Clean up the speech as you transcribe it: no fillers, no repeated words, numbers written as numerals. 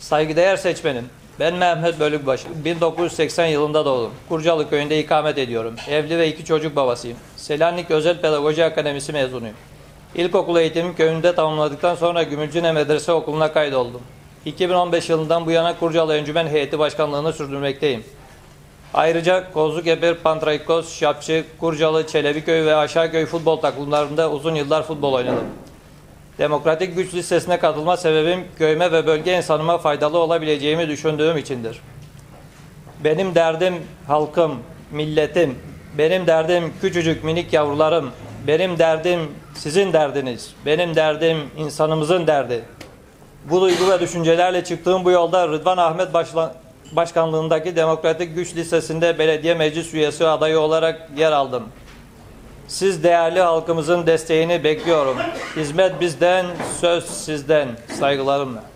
Saygıdeğer seçmenim, ben Mehmet Bölükbaşı. 1980 yılında doğdum. Kurcalı köyünde ikamet ediyorum. Evli ve 2 çocuk babasıyım. Selanik Özel Pedagoji Akademisi mezunuyum. İlkokul eğitimimi köyümde tamamladıktan sonra Gümülcine Medrese Okulu'na kaydoldum. 2015 yılından bu yana Kurcalı Encümen Heyeti Başkanlığı'nı sürdürmekteyim. Ayrıca Kozlukeper, Pantraikos, Şapçı, Kurcalı, Çelebiköy ve Aşağıköy futbol takımlarında uzun yıllar futbol oynadım. Demokratik Güç Listesi'ne katılma sebebim köyüme ve bölge insanıma faydalı olabileceğimi düşündüğüm içindir. Benim derdim halkım, milletim, benim derdim küçücük minik yavrularım, benim derdim sizin derdiniz, benim derdim insanımızın derdi. Bu duygu ve düşüncelerle çıktığım bu yolda Rıdvan Ahmet Başkanlığındaki Demokratik Güç Listesi'nde belediye meclis üyesi adayı olarak yer aldım. Siz değerli halkımızın desteğini bekliyorum. Hizmet bizden, söz sizden. Saygılarımla.